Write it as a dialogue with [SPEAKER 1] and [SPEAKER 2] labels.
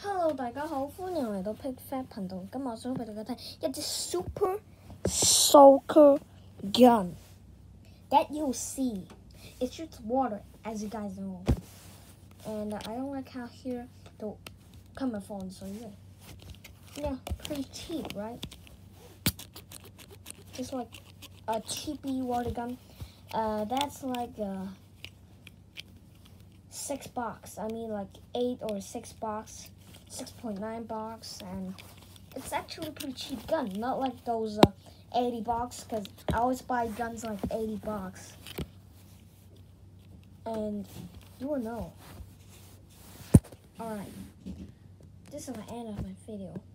[SPEAKER 1] Hello， 大家好，歡迎嚟到 PigFat 頻道。今日我想俾大家睇一支 Super Soaker Gun that you'll see. It shoots water, as you guys know. And I don't like how here the camera phones, so yeah, pretty cheap, right? Just like a cheapy water gun. That's like $6. I mean, like 8 or $6. 6.9 bucks, and it's actually a pretty cheap gun, not like those $80, because I always buy guns like $80, and you will know. Alright, this is the end of my video.